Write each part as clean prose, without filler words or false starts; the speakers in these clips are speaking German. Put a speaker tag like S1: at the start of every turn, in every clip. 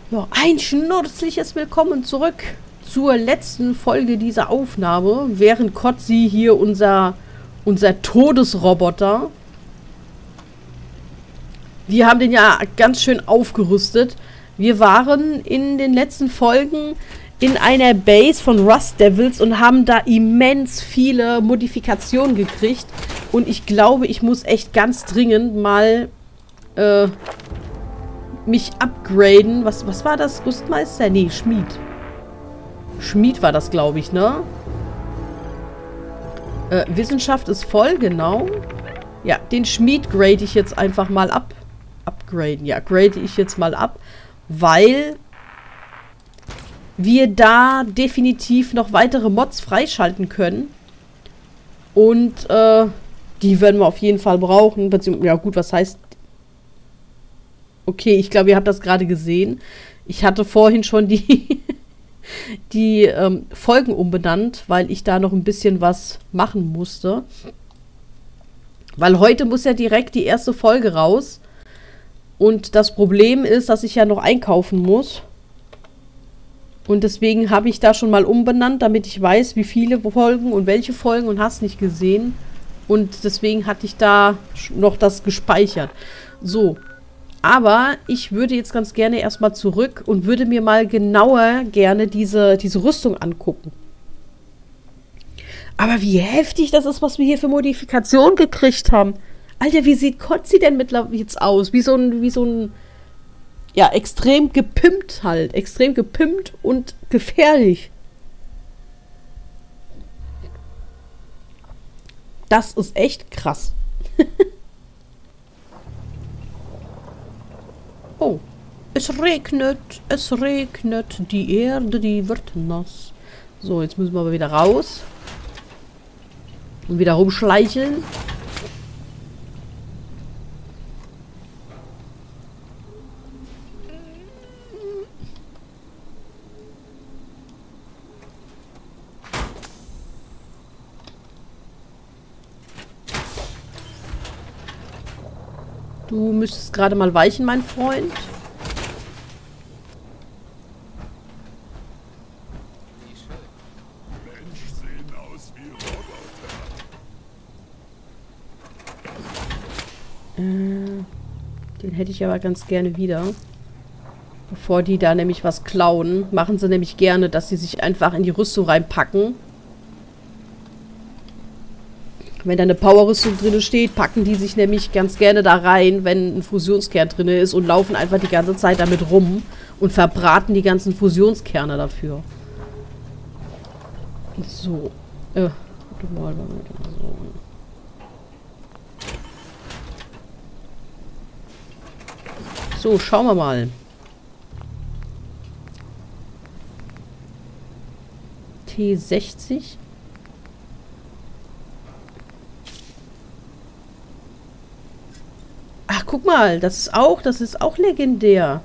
S1: Ja, ein schnurzliches Willkommen zurück zur letzten Folge dieser Aufnahme, während Kotzi hier unser Todesroboter. Wir haben den ja ganz schön aufgerüstet. Wir waren in den letzten Folgen in einer Base von Rust Devils und haben da immens viele Modifikationen gekriegt. Und ich glaube, ich muss echt ganz dringend mal mich upgraden. Was war das? Rüstmeister? Nee, Schmied. Schmied war das, glaube ich, ne? Wissenschaft ist voll, genau. Ja, den Schmied grade ich jetzt einfach mal ab. Upgraden, ja, grade ich jetzt mal ab, weil wir da definitiv noch weitere Mods freischalten können. Und, die werden wir auf jeden Fall brauchen. Ja gut, was heißt... Okay, ich glaube, ihr habt das gerade gesehen. Ich hatte vorhin schon die Folgen umbenannt, weil ich da noch ein bisschen was machen musste. Weil heute muss ja direkt die erste Folge raus. Und das Problem ist, dass ich ja noch einkaufen muss. Und deswegen habe ich da schon mal umbenannt, damit ich weiß, wie viele Folgen und welche Folgen und hast nicht gesehen. Und deswegen hatte ich da noch das gespeichert. So. Aber ich würde jetzt ganz gerne erstmal zurück und würde mir mal genauer gerne diese Rüstung angucken. Aber wie heftig das ist, was wir hier für Modifikationen gekriegt haben. Alter, wie sieht Kotzi denn mittlerweile jetzt aus? Wie so ein, ja, extrem gepimpt halt. Extrem gepimpt und gefährlich. Das ist echt krass. Oh, es regnet, die Erde, die wird nass. So, jetzt müssen wir aber wieder raus. Und wieder rumschleicheln. Du müsstest gerade mal weichen, mein Freund. Den hätte ich aber ganz gerne wieder. Bevor die da nämlich was klauen, machen sie nämlich gerne, dass sie sich einfach in die Rüstung reinpacken. Wenn da eine Power-Rüstung drin steht, packen die sich nämlich ganz gerne da rein, wenn ein Fusionskern drin ist und laufen einfach die ganze Zeit damit rum und verbraten die ganzen Fusionskerne dafür. So. So. So, schauen wir mal. T60. Ach, guck mal, das ist auch legendär.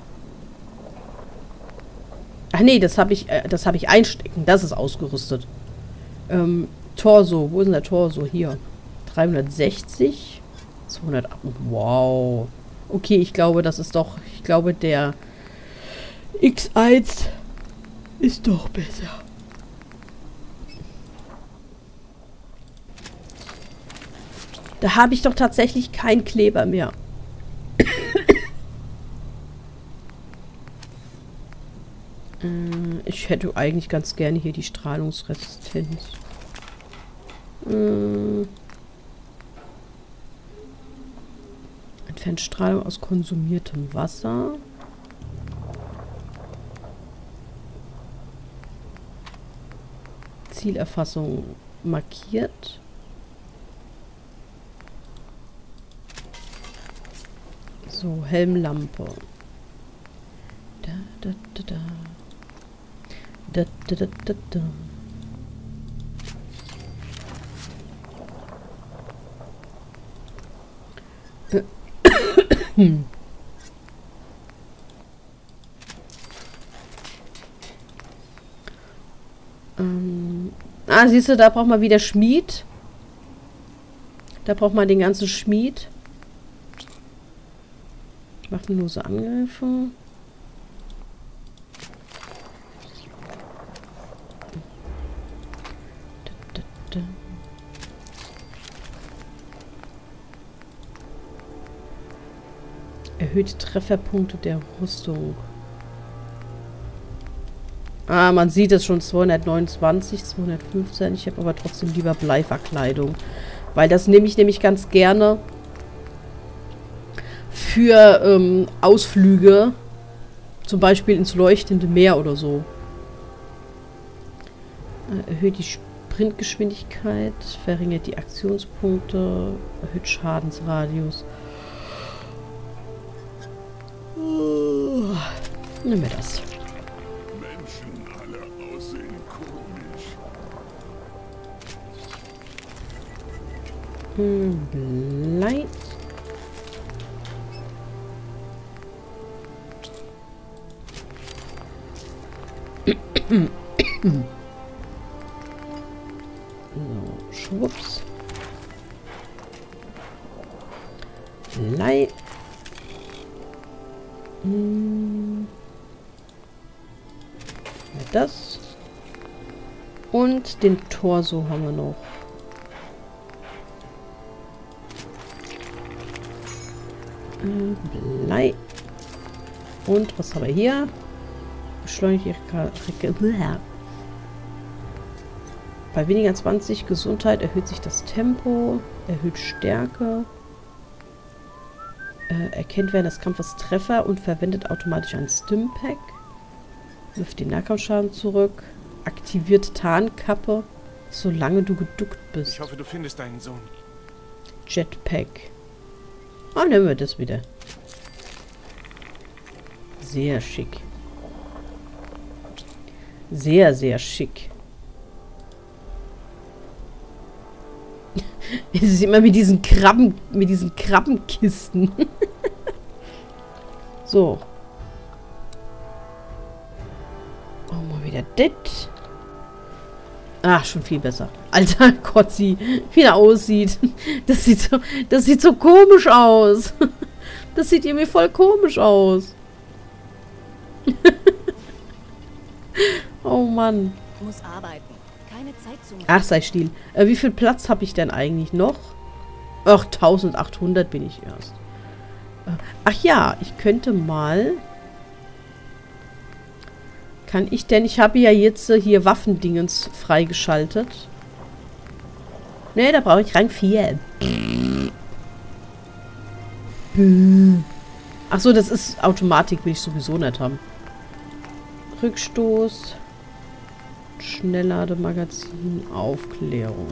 S1: Ach nee, das habe ich einstecken. Das ist ausgerüstet. Torso, wo ist denn der Torso? Hier. 360. 200. Wow. Okay, ich glaube, der X1 ist doch besser. Da habe ich doch tatsächlich keinen Kleber mehr. Ich hätte eigentlich ganz gerne hier die Strahlungsresistenz. Entfernt Strahlung aus konsumiertem Wasser. Zielerfassung markiert. So, Helmlampe. Da, da, da, da. Da, da, da, da, da. Siehst du, da braucht man wieder Schmied. Da braucht man den ganzen Schmied. Waffenlose Angriffe. Erhöht die Trefferpunkte der Rüstung. Ah, man sieht es schon. 229, 215. Ich habe aber trotzdem lieber Bleiverkleidung. Weil das nehme ich nämlich ganz gerne für Ausflüge. Zum Beispiel ins leuchtende Meer oder so. Erhöht die Sprintgeschwindigkeit, verringert die Aktionspunkte, erhöht Schadensradius. Nehmen wir das.
S2: Menschen alle aussehen komisch.
S1: Blei. So, schwupps. Blei. Das. Und den Torso haben wir noch. Blei. Und was haben wir hier? Beschleunigt ihre Bei weniger 20 Gesundheit erhöht sich das Tempo, erhöht Stärke, erkennt während des Kampfes Treffer und verwendet automatisch ein Stimpack, wirft den Nahkampfschaden zurück, aktiviert Tarnkappe, solange du geduckt bist.
S3: Ich hoffe, du findest deinen Sohn.
S1: Jetpack. Oh, nehmen wir das wieder. Sehr schick. Sehr, sehr schick. Es ist immer mit diesen Krabbenkisten. So. Oh, mal wieder das. Ach, schon viel besser. Alter Gott, wie er aussieht. Das sieht so komisch aus. Das sieht irgendwie voll komisch aus. Oh Mann.
S4: Muss arbeiten. Keine Zeit zum...
S1: Ach, sei still. Wie viel Platz habe ich denn eigentlich noch? Ach, 1800 bin ich erst. Ach ja, ich könnte mal... Kann ich denn... Ich habe ja jetzt hier Waffendingens freigeschaltet. Ne, da brauche ich Rang 4. Ach so, das ist Automatik, will ich sowieso nicht haben. Rückstoß... Schnelllademagazin, Aufklärung.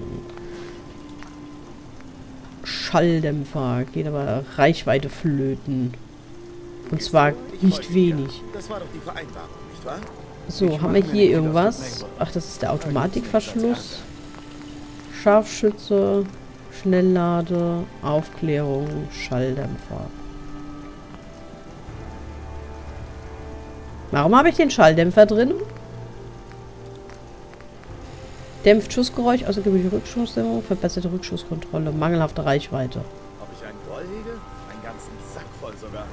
S1: Schalldämpfer. Geht aber Reichweite flöten. Und zwar nicht wenig.
S5: Das war doch die Vereinbarung, nicht wahr?
S1: So, haben wir hier irgendwas? Ach, das ist der Automatikverschluss. Scharfschütze, Schnelllade, Aufklärung, Schalldämpfer. Warum habe ich den Schalldämpfer drin? Dämpft Schussgeräusch, außergewöhnliche Rückschussdämpfung, verbesserte Rückschusskontrolle, mangelhafte Reichweite.
S5: Ob ich einen Groll hege? Einen ganzen Sack voll sogar.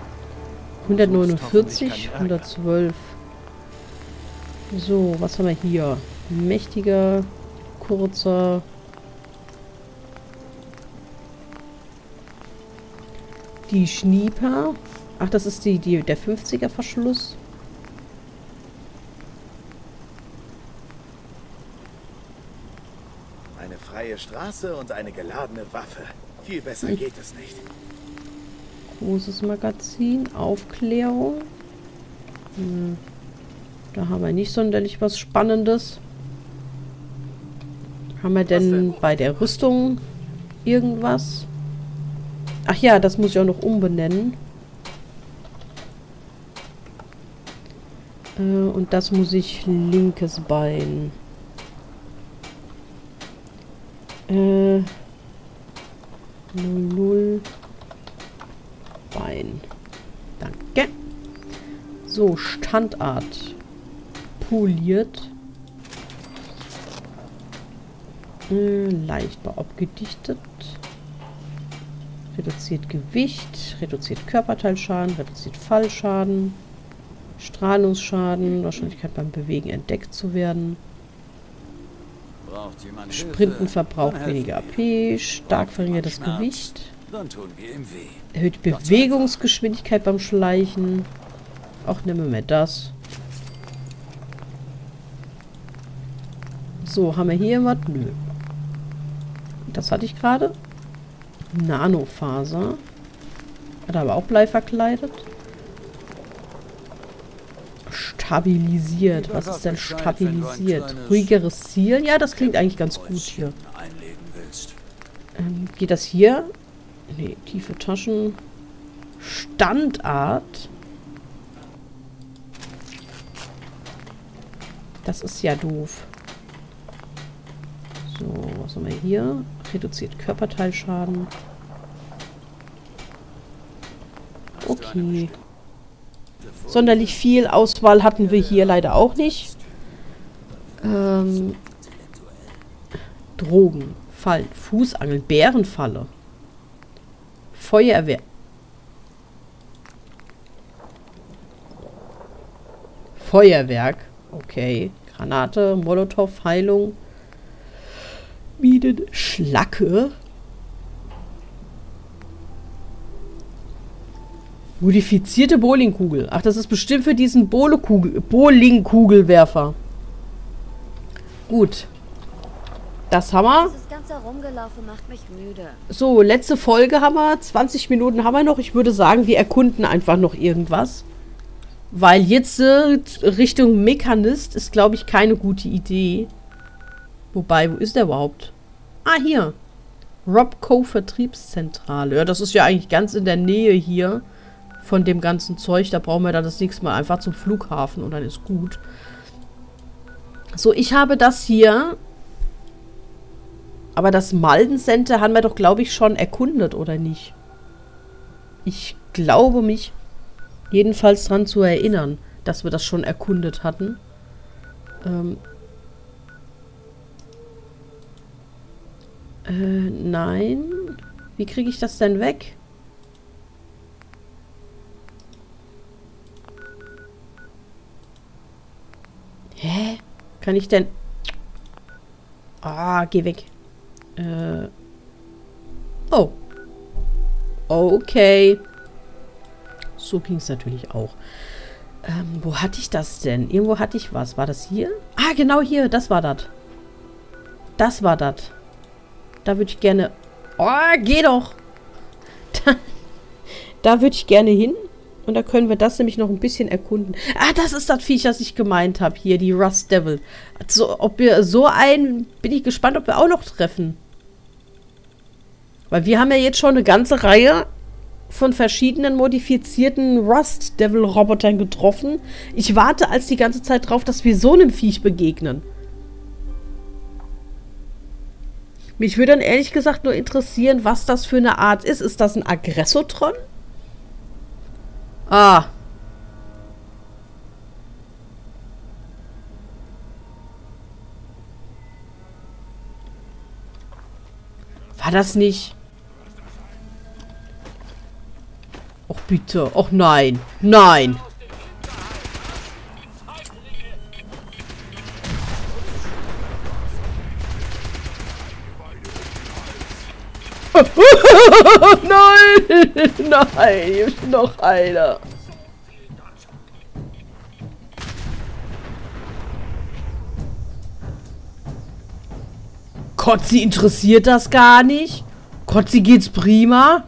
S1: 149, 112. So, was haben wir hier? Mächtiger, kurzer. Die Schnieper. Ach, das ist der 50er Verschluss.
S5: Eine freie Straße und eine geladene Waffe. Viel besser geht es nicht.
S1: Großes Magazin, Aufklärung. Da haben wir nicht sonderlich was Spannendes. Haben wir denn bei der Rüstung irgendwas? Ach ja, das muss ich auch noch umbenennen. Und das muss ich linkes Bein. 00 Bein. Danke. So, Standart. Poliert. Leicht abgedichtet. Reduziert Gewicht. Reduziert Körperteilschaden. Reduziert Fallschaden. Strahlungsschaden. Wahrscheinlichkeit beim Bewegen entdeckt zu werden. Sprinten verbraucht weniger AP. Stark verringertes Gewicht.
S3: Dann tun wir ihm weh.
S1: Erhöht Bewegungsgeschwindigkeit beim Schleichen. Ach, nehmen wir mal das. So, haben wir hier was? Nö. Das hatte ich gerade. Nanofaser. Hat aber auch Blei verkleidet. Stabilisiert. Was ist denn stabilisiert? Ruhigeres Zielen? Ja, das klingt eigentlich ganz gut hier. Geht das hier? Nee, tiefe Taschen. Standart. Das ist ja doof. So, was haben wir hier? Reduziert Körperteilschaden. Okay. Sonderlich viel Auswahl hatten wir hier leider auch nicht. Drogen, Fallen, Fußangeln, Bärenfalle. Feuerwehr. Feuerwerk. Okay. Granate, Molotow, Heilung. Minen, Schlacke. Modifizierte Bowlingkugel. Ach, das ist bestimmt für diesen Bowlingkugelwerfer. Gut. Das haben wir.
S4: Dieses ganze Rumgelaufen macht mich müde.
S1: So, letzte Folge haben wir. 20 Minuten haben wir noch. Ich würde sagen, wir erkunden einfach noch irgendwas. Weil jetzt Richtung Mechanist ist, glaube ich, keine gute Idee. Wobei, wo ist der überhaupt? Ah, hier. Robco Vertriebszentrale. Ja, das ist ja eigentlich ganz in der Nähe hier von dem ganzen Zeug. Da brauchen wir dann das nächste Mal einfach zum Flughafen und dann ist gut. So, ich habe das hier. Aber das Malden Center haben wir doch, glaube ich, schon erkundet, oder nicht? Ich glaube mich jedenfalls dran zu erinnern, dass wir das schon erkundet hatten. Nein. Wie kriege ich das denn weg? Hä? Kann ich denn... Ah, geh weg. Oh. Okay. So ging es natürlich auch. Wo hatte ich das denn? Irgendwo hatte ich was. War das hier? Ah, genau hier. Das war das. Das war das. Da würde ich gerne... Oh, geh doch! Da würde ich gerne hin. Und da können wir das nämlich noch ein bisschen erkunden. Ah, das ist das Viech, das ich gemeint habe. Hier, die Rust Devil. Also, ob wir so einen... Bin ich gespannt, ob wir auch noch treffen. Weil wir haben ja jetzt schon eine ganze Reihe von verschiedenen modifizierten Rust Devil Robotern getroffen. Ich warte als die ganze Zeit drauf, dass wir so einem Viech begegnen. Mich würde dann ehrlich gesagt nur interessieren, was das für eine Art ist. Ist das ein Aggressotron? Ah. War das nicht? Och bitte. Och nein. Nein. Nein! Nein, hier ist noch einer. Kotzi interessiert das gar nicht. Kotzi geht's prima.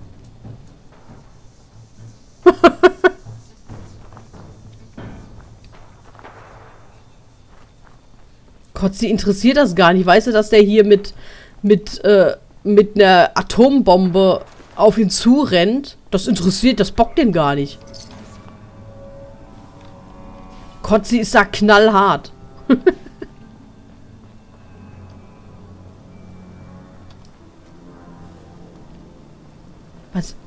S1: Kotzi interessiert das gar nicht. Weißt du, dass der hier mit einer Atombombe auf ihn zurennt? Das interessiert, das bockt den gar nicht. Kotzi ist da knallhart. Was?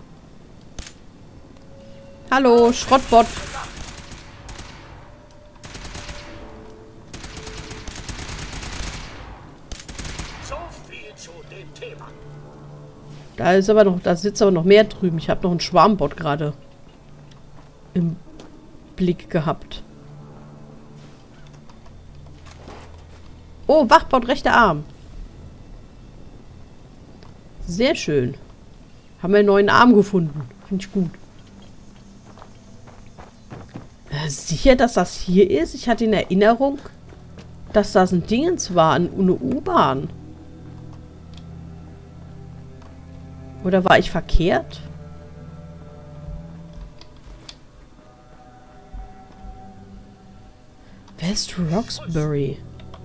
S1: Hallo, Schrottbot. Da ist aber noch, da sitzt aber noch mehr drüben. Ich habe noch einen Schwarmbot gerade im Blick gehabt. Oh, Wachbot, rechter Arm. Sehr schön. Haben wir einen neuen Arm gefunden. Finde ich gut. Sicher, dass das hier ist? Ich hatte in Erinnerung, dass das ein Dingens war, eine U-Bahn. Oder war ich verkehrt? West Roxbury.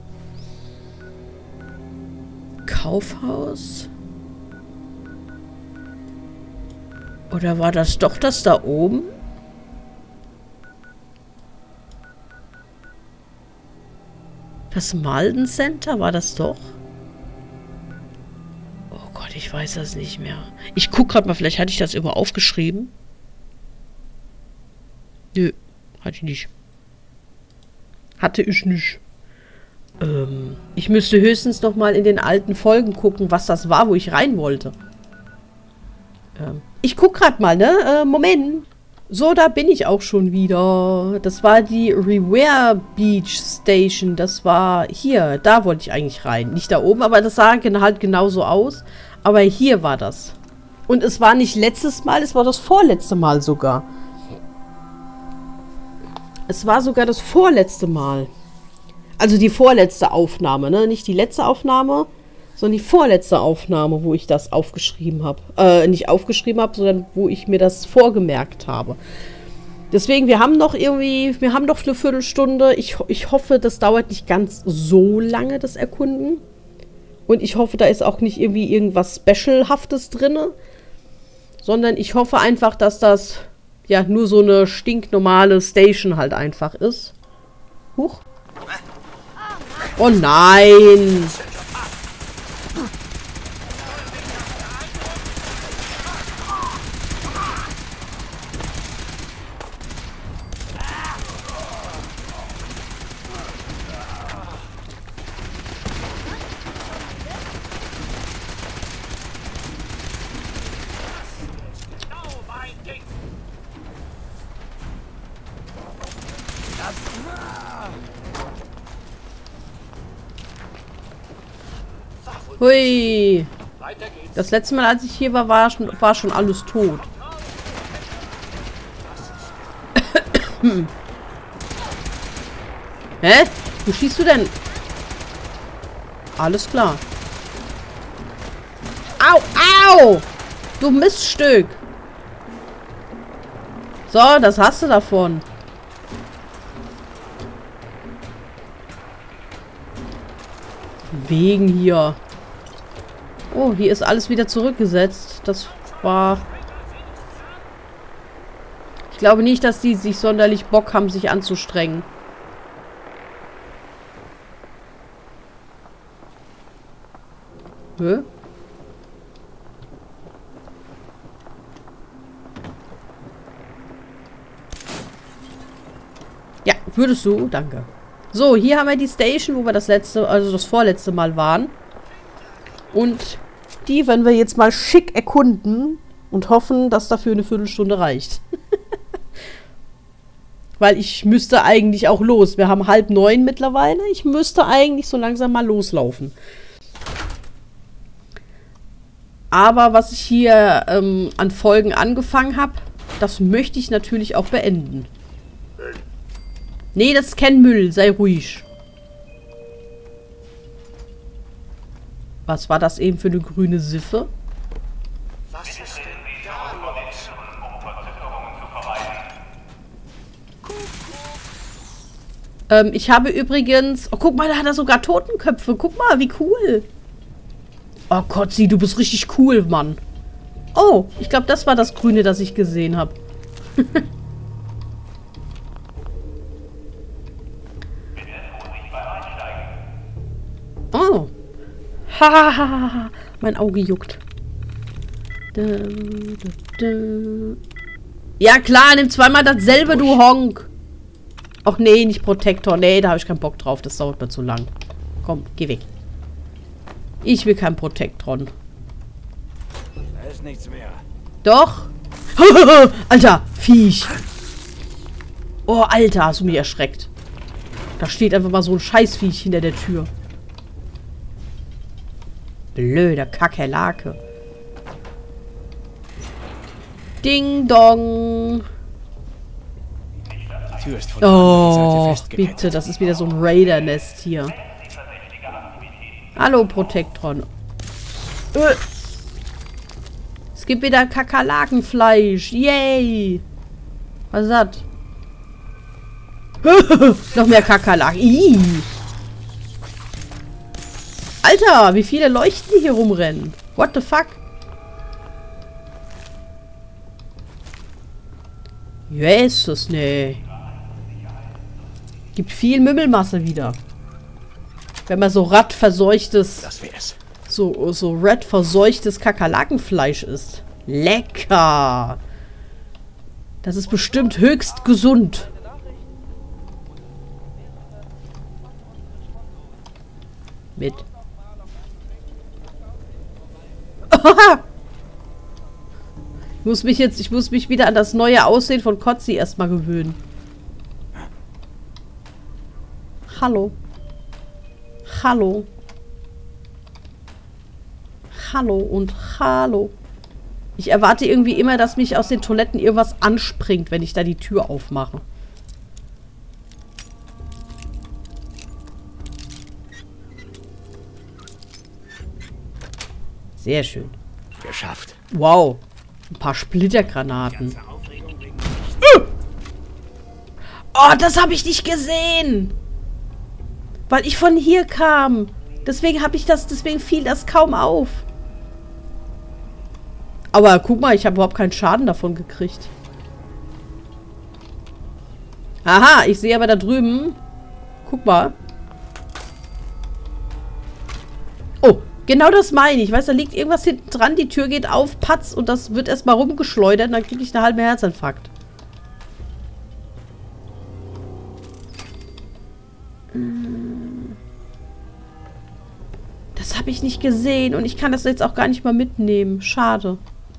S1: Kaufhaus? Oder war das doch das da oben? Das Malden Center, war das doch? Oh Gott, ich weiß das nicht mehr. Ich gucke gerade mal, vielleicht hatte ich das immer aufgeschrieben. Nö, hatte ich nicht. Hatte ich nicht. Ich müsste höchstens noch mal in den alten Folgen gucken, was das war, wo ich rein wollte. Ich guck gerade mal, ne? Moment. So, da bin ich auch schon wieder. Das war die Reware Beach Station. Das war hier. Da wollte ich eigentlich rein. Nicht da oben, aber das sah halt genauso aus. Aber hier war das. Und es war nicht letztes Mal, es war das vorletzte Mal sogar. Es war sogar das vorletzte Mal. Also die vorletzte Aufnahme, ne? Nicht die letzte Aufnahme, sondern die vorletzte Aufnahme, wo ich das aufgeschrieben habe. Nicht aufgeschrieben habe, sondern wo ich mir das vorgemerkt habe. Deswegen, wir haben noch eine Viertelstunde. Ich hoffe, das dauert nicht ganz so lange, das Erkunden. Und ich hoffe, da ist auch nicht irgendwie irgendwas Specialhaftes drin. Sondern ich hoffe einfach, dass das ja nur so eine stinknormale Station halt einfach ist. Huch. Oh nein! Hui. Das letzte Mal, als ich hier war, war schon alles tot. Hä? Wo schießt du denn? Alles klar. Au, au! Du Miststück. So, das hast du davon. Wegen hier. Oh, hier ist alles wieder zurückgesetzt. Das war... Ich glaube nicht, dass die sich sonderlich Bock haben, sich anzustrengen. Hä? Ja, würdest du? Danke. So, hier haben wir die Station, wo wir das vorletzte Mal waren. Und die werden wir jetzt mal schick erkunden und hoffen, dass dafür eine Viertelstunde reicht. Weil ich müsste eigentlich auch los. Wir haben 8:30 mittlerweile. Ich müsste eigentlich so langsam mal loslaufen. Aber was ich hier an Folgen angefangen habe, das möchte ich natürlich auch beenden. Nee, das ist kein Müll. Sei ruhig. Was war das eben für eine grüne Siffe?
S5: Was ist denn da los?
S1: Ich habe übrigens... Oh, guck mal, da hat er sogar Totenköpfe. Guck mal, wie cool. Oh Gott, du bist richtig cool, Mann. Oh, ich glaube, das war das Grüne, das ich gesehen habe. Oh. Hahaha. Mein Auge juckt. Ja klar, nimm zweimal dasselbe, du Honk. Ach nee, nicht Protektor. Nee, da habe ich keinen Bock drauf. Das dauert mir zu lang. Komm, geh weg. Ich will kein Protektron.
S5: Da ist nichts mehr.
S1: Doch. Alter, Viech. Oh, Alter, hast du mich erschreckt. Da steht einfach mal so ein Scheißviech hinter der Tür. Blöder Kakerlake. Ding Dong.
S5: Die Tür ist von
S1: Oh, bitte, das ist wieder so ein Raider-Nest hier. Hallo, Protektron. Es gibt wieder Kakerlakenfleisch. Yay. Was ist das? Noch mehr Kakerlaken. Ih. Alter, wie viele Leuchten hier rumrennen. What the fuck? Jesus, nee. Gibt viel Mümmelmasse wieder. Wenn man so radverseuchtes...
S5: Das wär's.
S1: So red-verseuchtes Kakerlakenfleisch isst. Lecker! Das ist bestimmt höchst gesund. Mit. Ich muss mich wieder an das neue Aussehen von Kotzi erstmal gewöhnen. Hallo. Hallo. Hallo und hallo. Ich erwarte irgendwie immer, dass mich aus den Toiletten irgendwas anspringt, wenn ich da die Tür aufmache. Sehr schön.
S5: Geschafft.
S1: Wow. Ein paar Splittergranaten. Oh, das habe ich nicht gesehen. Weil ich von hier kam. Deswegen fiel das kaum auf. Aber guck mal, ich habe überhaupt keinen Schaden davon gekriegt. Aha, ich sehe aber da drüben. Guck mal. Oh, genau das meine ich. Weißt du, da liegt irgendwas hinten dran, die Tür geht auf, patz, und das wird erstmal rumgeschleudert und dann kriege ich einen halben Herzinfarkt. Das habe ich nicht gesehen und ich kann das jetzt auch gar nicht mal mitnehmen. Schade.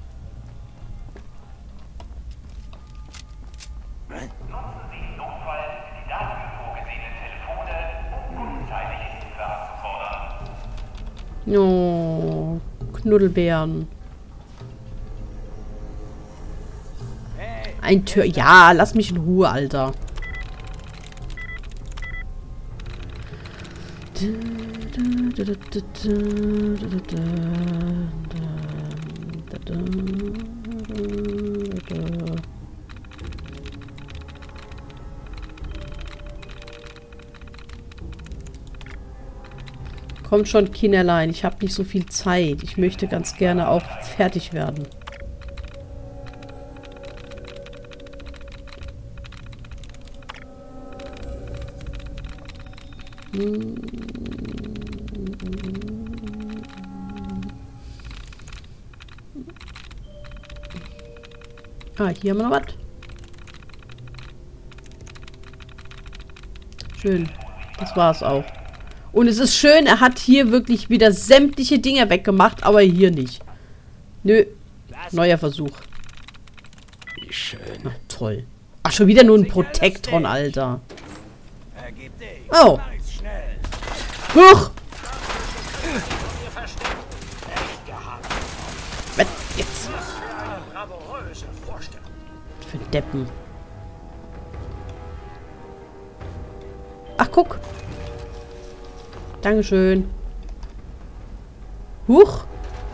S1: Oh, Knuddelbeeren. Ein Tür. Ja, lass mich in Ruhe, Alter. Kommt schon, Kinderlein. Ich habe nicht so viel Zeit. Ich möchte ganz gerne auch fertig werden. Ah, hier haben wir noch was. Schön. Das war's auch. Und es ist schön, er hat hier wirklich wieder sämtliche Dinge weggemacht, aber hier nicht. Nö. Neuer Versuch.
S5: Wie schön.
S1: Ach, toll. Ach, schon wieder nur ein Protektron, Alter. Oh. Huch. Was jetzt? Für Deppen. Ach, guck. Dankeschön. Huch.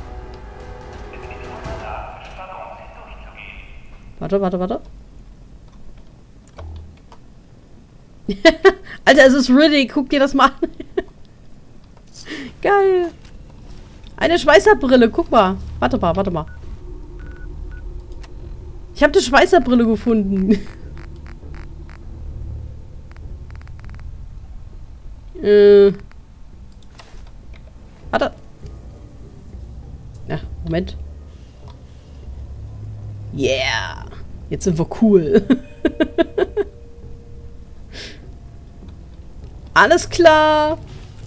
S1: Warte. Alter, es ist Riddick. Guck dir das mal an. Geil. Eine Schweißerbrille. Guck mal. Warte mal. Ich habe eine Schweißerbrille gefunden. Warte. Ja, Moment. Yeah. Jetzt sind wir cool. Alles klar.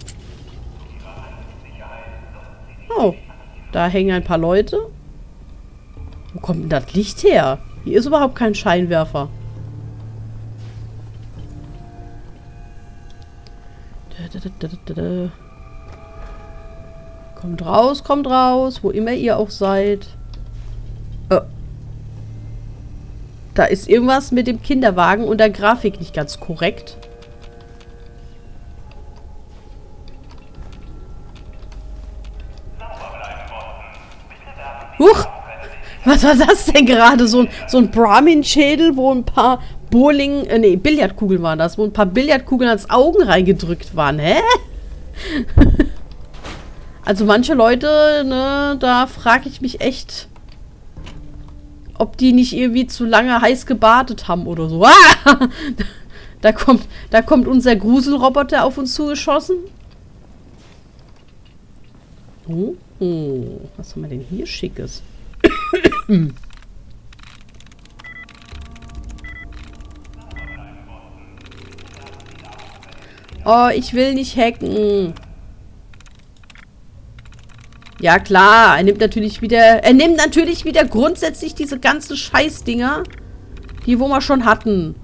S1: Oh. Da hängen ein paar Leute. Wo kommt denn das Licht her? Hier ist überhaupt kein Scheinwerfer. Kommt raus, wo immer ihr auch seid. Da ist irgendwas mit dem Kinderwagen und der Grafik nicht ganz korrekt. Huch! Was war das denn gerade? So ein Brahmin-Schädel, wo ein paar Billardkugeln waren das, wo ein paar Billardkugeln als Augen reingedrückt waren. Hä? Also manche Leute, ne, da frage ich mich echt, ob die nicht irgendwie zu lange heiß gebadet haben oder so. Ah! Da kommt unser Gruselroboter auf uns zugeschossen. Oh, was haben wir denn hier Schickes? Oh, ich will nicht hacken. Ja klar, er nimmt natürlich wieder grundsätzlich diese ganzen Scheißdinger, die wo wir schon hatten.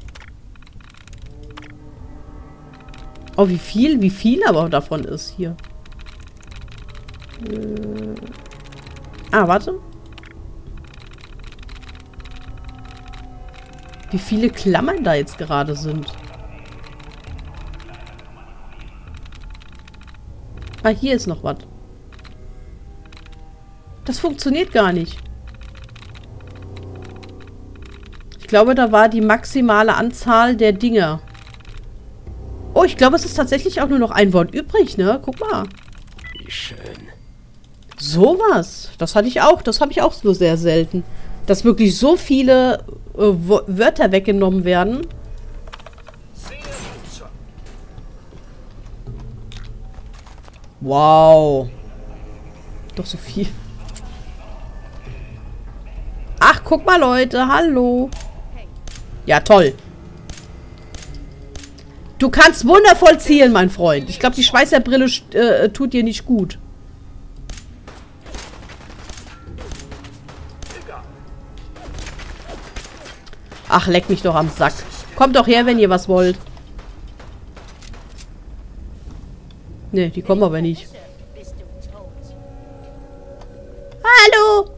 S1: Oh, wie viel aber davon ist hier. Warte. Wie viele Klammern da jetzt gerade sind. Ah, hier ist noch was. Das funktioniert gar nicht. Ich glaube, da war die maximale Anzahl der Dinger. Oh, ich glaube, es ist tatsächlich auch nur noch ein Wort übrig, ne? Guck mal.
S5: Wie schön.
S1: Sowas. Das hatte ich auch. Das habe ich auch so sehr selten. Dass wirklich so viele Wörter weggenommen werden. Wow. Doch so viel. Ach, guck mal, Leute. Hallo. Ja, toll. Du kannst wundervoll zielen, mein Freund. Ich glaube, die Schweißerbrille tut dir nicht gut. Ach, leck mich doch am Sack. Kommt doch her, wenn ihr was wollt. Ne, die kommen aber nicht. Hallo!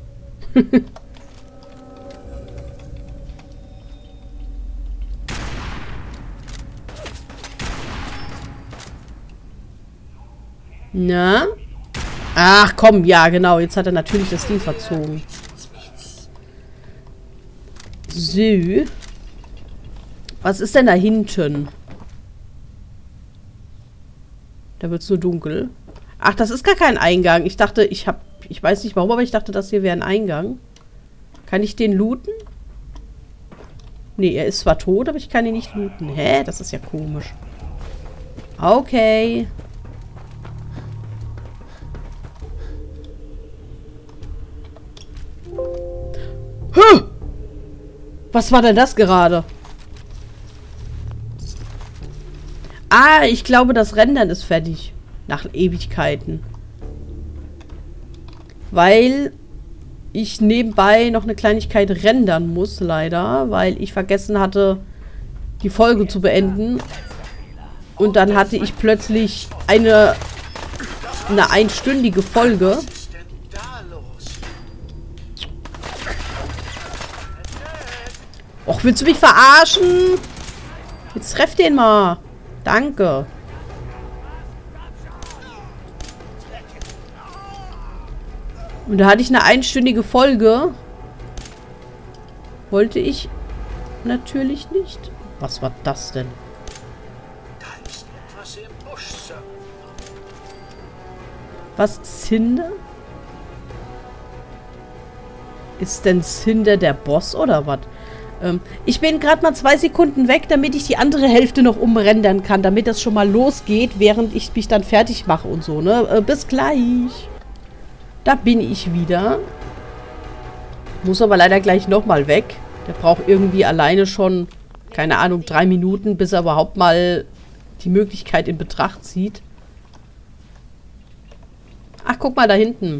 S1: Na? Ach komm, ja genau. Jetzt hat er natürlich das Ding verzogen. So. Was ist denn da hinten? Da wird es nur dunkel. Ach, das ist gar kein Eingang. Ich dachte, ich weiß nicht warum, aber ich dachte, das hier wäre ein Eingang. Kann ich den looten? Nee, er ist zwar tot, aber ich kann ihn nicht looten. Hä? Das ist ja komisch. Okay. Huh! Was war denn das gerade? Ah, ich glaube, das Rendern ist fertig. Nach Ewigkeiten. Weil ich nebenbei noch eine Kleinigkeit rendern muss, leider. Weil ich vergessen hatte, die Folge zu beenden. Und dann hatte ich plötzlich eine einstündige Folge. Och, willst du mich verarschen? Jetzt treff den mal. Danke. Und da hatte ich eine einstündige Folge. Wollte ich natürlich nicht. Was war das denn?
S5: Da ist etwas im Busch, Sir.
S1: Was? Cinder? Ist denn Cinder der Boss oder was? Ich bin gerade mal 2 Sekunden weg, damit ich die andere Hälfte noch umrendern kann, damit das schon mal losgeht, während ich mich dann fertig mache und so, ne? Bis gleich. Da bin ich wieder. Muss aber leider gleich nochmal weg. Der braucht irgendwie alleine schon, keine Ahnung, 3 Minuten, bis er überhaupt mal die Möglichkeit in Betracht zieht. Ach, guck mal da hinten.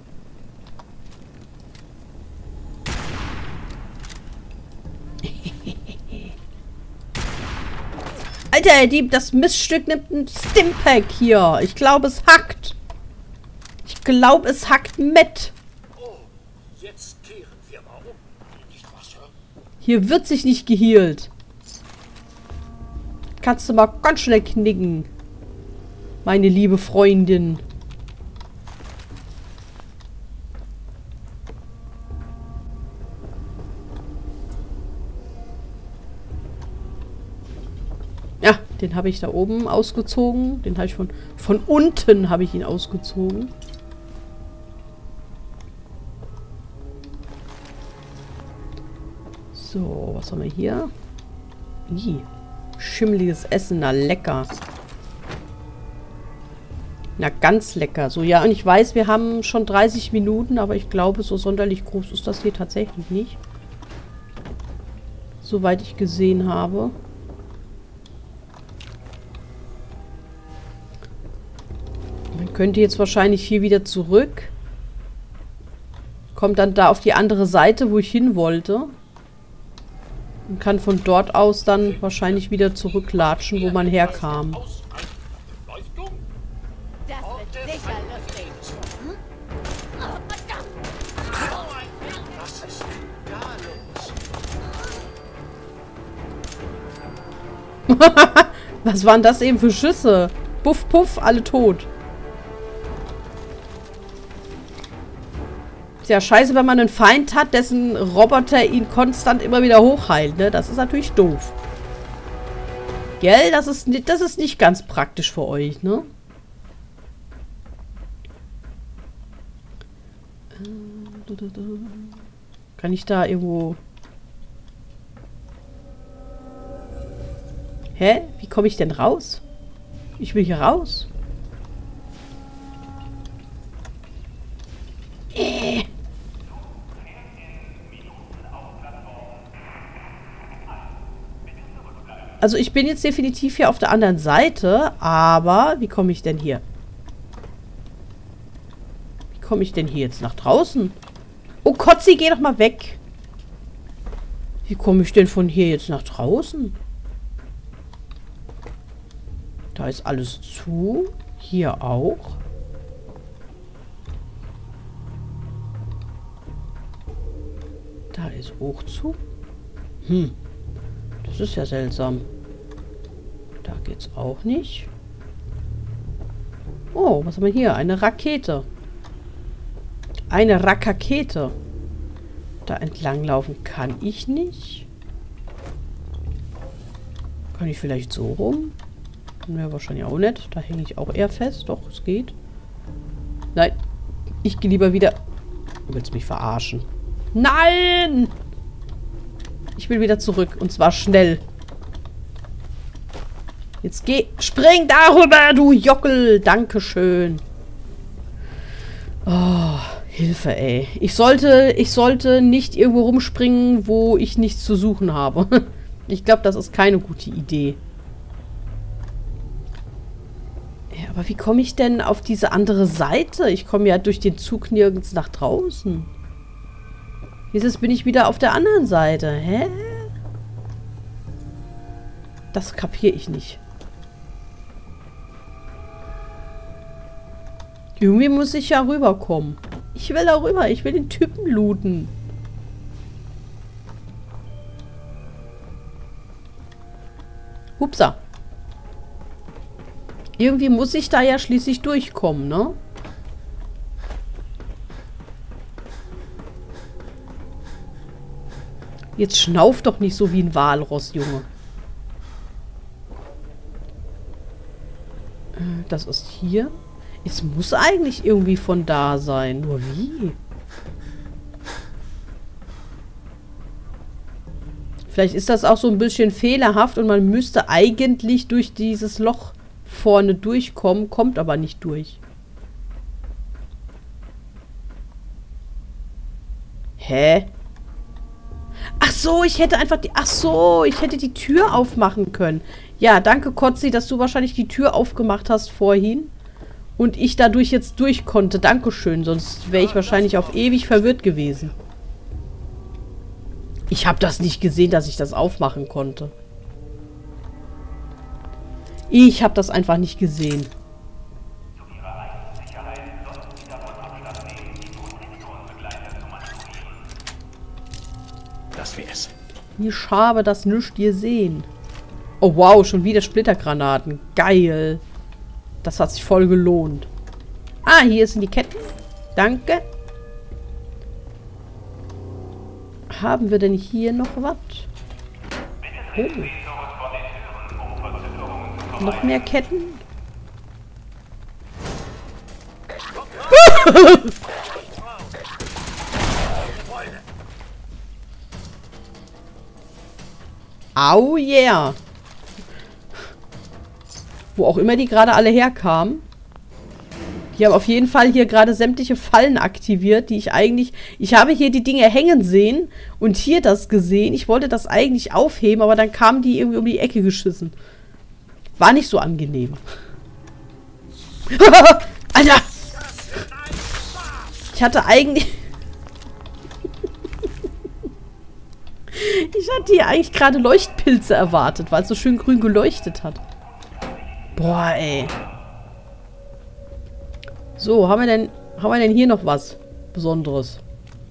S1: Alter, das Miststück nimmt ein Stimpack hier. Ich glaube, es hackt. Ich glaube, es hackt mit.
S5: Oh, jetzt kehren wir mal um. Nicht wahr, Sir?
S1: Hier wird sich nicht gehealt. Kannst du mal ganz schnell knicken. Meine liebe Freundin. Ja, den habe ich da oben ausgezogen. Den habe ich von unten habe ich ihn ausgezogen. So, was haben wir hier? Ih, schimmeliges Essen, na lecker. Na, ganz lecker. So, ja, und ich weiß, wir haben schon 30 Minuten, aber ich glaube, so sonderlich groß ist das hier tatsächlich nicht. Soweit ich gesehen habe. Man könnte jetzt wahrscheinlich hier wieder zurück. Kommt dann da auf die andere Seite, wo ich hin wollte. Und kann von dort aus dann wahrscheinlich wieder zurücklatschen, wo man herkam.
S4: Das wird sicher lustig.
S5: Was ist denn da los?
S1: Was waren das eben für Schüsse? Puff, puff, alle tot. Ist ja scheiße, wenn man einen Feind hat, dessen Roboter ihn konstant immer wieder hochheilt, ne? Das ist natürlich doof. Gell? Das ist nicht ganz praktisch für euch, ne? Kann ich da irgendwo... Hä? Wie komme ich denn raus? Ich will hier raus. Also ich bin jetzt definitiv hier auf der anderen Seite, aber wie komme ich denn hier? Wie komme ich denn hier jetzt nach draußen? Oh Kotzi, geh doch mal weg. Wie komme ich denn von hier jetzt nach draußen? Da ist alles zu. Hier auch. Da ist hoch zu. Das ist ja seltsam. Da geht's auch nicht. Oh, was haben wir hier? Eine Rakete. Eine Rakakete. Da entlang laufen kann ich nicht. Kann ich vielleicht so rum? Wäre wahrscheinlich auch nicht. Da hänge ich auch eher fest. Doch, es geht. Nein. Ich gehe lieber wieder... Du willst mich verarschen. Nein! Ich will wieder zurück. Und zwar schnell. Jetzt geh. Spring darüber, du Jockel. Dankeschön. Oh, Hilfe, ey. Ich sollte nicht irgendwo rumspringen, wo ich nichts zu suchen habe. Ich glaube, das ist keine gute Idee. Ja, aber wie komme ich denn auf diese andere Seite? Ich komme ja durch den Zug nirgends nach draußen. Jetzt bin ich wieder auf der anderen Seite. Hä? Das kapiere ich nicht. Irgendwie muss ich ja rüberkommen. Ich will da rüber. Ich will den Typen looten. Hupsa. Irgendwie muss ich da ja schließlich durchkommen, ne? Jetzt schnauf doch nicht so wie ein Walross, Junge. Das ist hier. Es muss eigentlich irgendwie von da sein. Nur wie? Vielleicht ist das auch so ein bisschen fehlerhaft und man müsste eigentlich durch dieses Loch vorne durchkommen, kommt aber nicht durch. Hä? Ach so, ich hätte einfach die... Ach so, ich hätte die Tür aufmachen können. Ja, danke, Kotzi, dass du wahrscheinlich die Tür aufgemacht hast vorhin. Und ich dadurch jetzt durch konnte. Dankeschön, sonst wäre ich wahrscheinlich auf ewig verwirrt gewesen. Ich habe das nicht gesehen, dass ich das aufmachen konnte. Ich habe das einfach nicht gesehen.
S5: Das wär's.
S1: Ich habe das nicht gesehen. Oh wow, schon wieder Splittergranaten. Geil. Das hat sich voll gelohnt. Ah, hier sind die Ketten. Danke. Haben wir denn hier noch was? Oh. Noch mehr Ketten? Au yeah. Wo auch immer die gerade alle herkamen. Die haben auf jeden Fall hier gerade sämtliche Fallen aktiviert, die ich eigentlich... Ich habe hier die Dinge hängen sehen und hier das gesehen. Ich wollte das eigentlich aufheben, aber dann kamen die irgendwie um die Ecke geschissen. War nicht so angenehm. Alter! Ich hatte eigentlich... Ich hatte hier eigentlich gerade Leuchtpilze erwartet, weil es so schön grün geleuchtet hat. Boah, ey. So, haben wir denn hier noch was Besonderes?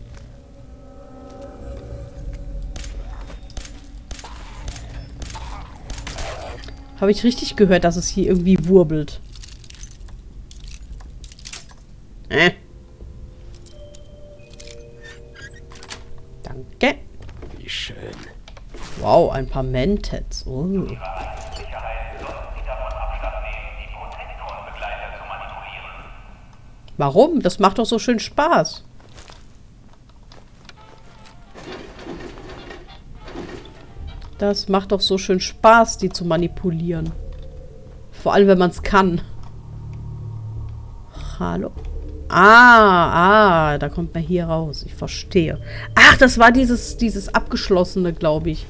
S1: Habe ich richtig gehört, dass es hier irgendwie wurbelt? Danke.
S5: Wie schön.
S1: Wow, ein paar Mentats. Oh. Warum? Das macht doch so schön Spaß. Das macht doch so schön Spaß, die zu manipulieren. Vor allem, wenn man es kann. Hallo? Da kommt man hier raus. Ich verstehe. Ach, das war dieses abgeschlossene, glaube ich.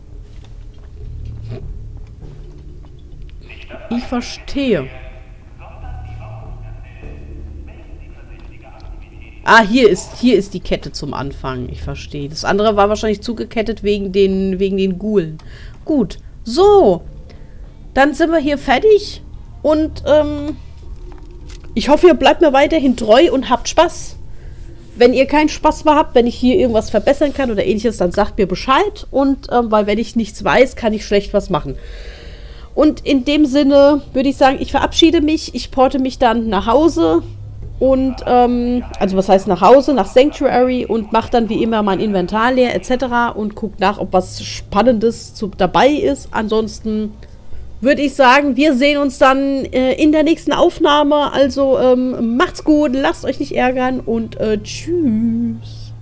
S1: Ich verstehe. Ah, hier ist die Kette zum Anfang. Ich verstehe. Das andere war wahrscheinlich zugekettet wegen den Ghoulen. Gut. So. Dann sind wir hier fertig. Und, ich hoffe, ihr bleibt mir weiterhin treu und habt Spaß. Wenn ihr keinen Spaß mehr habt, wenn ich hier irgendwas verbessern kann oder ähnliches, dann sagt mir Bescheid. Und, weil wenn ich nichts weiß, kann ich schlecht was machen. Und in dem Sinne würde ich sagen, ich verabschiede mich. Ich porte mich dann nach Hause. Und, also was heißt nach Hause, nach Sanctuary und mache dann wie immer mein Inventar leer etc. und gucke nach, ob was Spannendes dabei ist. Ansonsten würde ich sagen, wir sehen uns dann in der nächsten Aufnahme. Also macht's gut, lasst euch nicht ärgern und tschüss.